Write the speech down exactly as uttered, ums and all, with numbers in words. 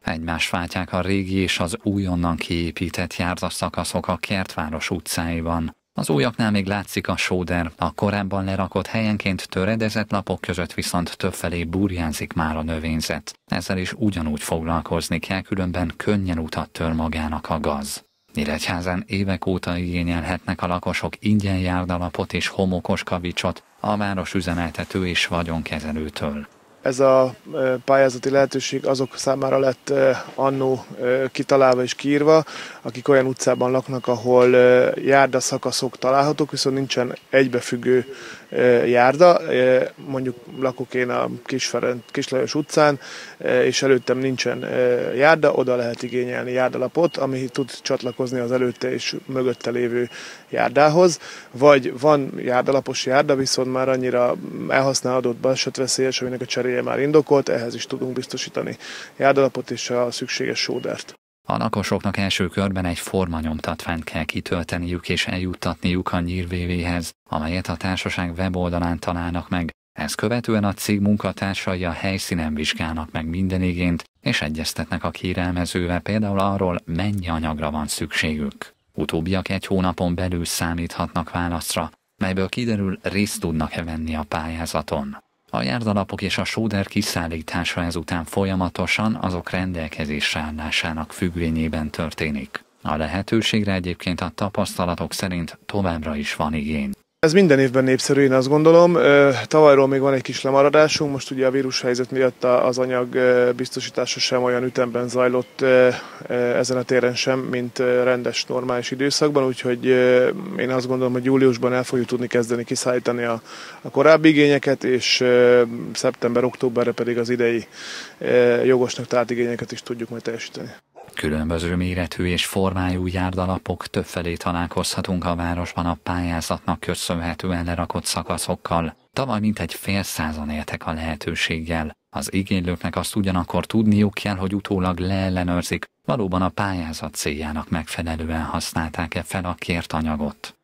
Egymást váltják a régi és az újonnan kiépített járdaszakaszok a Kertváros utcáiban. Az újaknál még látszik a sóder, a korábban lerakott helyenként töredezett lapok között viszont többfelé burjánzik már a növényzet. Ezzel is ugyanúgy foglalkozni kell, különben könnyen utat tör magának a gaz. Nyíregyházán évek óta igényelhetnek a lakosok ingyen járdalapot és homokos kavicsot a város üzemeltető és vagyonkezelőtől. Ez a pályázati lehetőség azok számára lett annó kitalálva és kiírva, akik olyan utcában laknak, ahol járdaszakaszok találhatók, viszont nincsen egybefüggő járda. Mondjuk lakok én a Kis Lajos utcán, és előttem nincsen járda, oda lehet igényelni járdalapot, ami tud csatlakozni az előtte és mögötte lévő járdához. Vagy van járdalapos járda, viszont már annyira elhasználódott, balesetveszélyes, aminek a cseréje már indokolt, ehhez is tudunk biztosítani járdalapot és a szükséges sódert. A lakosoknak első körben egy formanyomtatványt kell kitölteniük és eljuttatniuk a nyírvévéhez, amelyet a társaság weboldalán találnak meg. Ezt követően a cég munkatársai a helyszínen vizsgálnak meg minden igényt, és egyeztetnek a kérelmezővel például arról, mennyi anyagra van szükségük. Utóbbiak egy hónapon belül számíthatnak válaszra, melyből kiderül, részt tudnak-e venni a pályázaton. A járdalapok és a sóder kiszállítása ezután folyamatosan azok rendelkezésre állásának függvényében történik. A lehetőségre egyébként a tapasztalatok szerint továbbra is van igény. Ez minden évben népszerű, én azt gondolom. Tavalyról még van egy kis lemaradásunk, most ugye a vírushelyzet miatt az anyag biztosítása sem olyan ütemben zajlott ezen a téren sem, mint rendes, normális időszakban, úgyhogy én azt gondolom, hogy júliusban el fogjuk tudni kezdeni kiszállítani a, a korábbi igényeket, és szeptember-októberre pedig az idei jogosnak talált igényeket is tudjuk majd teljesíteni. Különböző méretű és formájú járdalapok többfelé találkozhatunk a városban a pályázatnak köszönhetően lerakott szakaszokkal. Tavaly mintegy fél százan éltek a lehetőséggel. Az igénylőknek azt ugyanakkor tudniuk kell, hogy utólag leellenőrzik, valóban a pályázat céljának megfelelően használták-e fel a kért anyagot.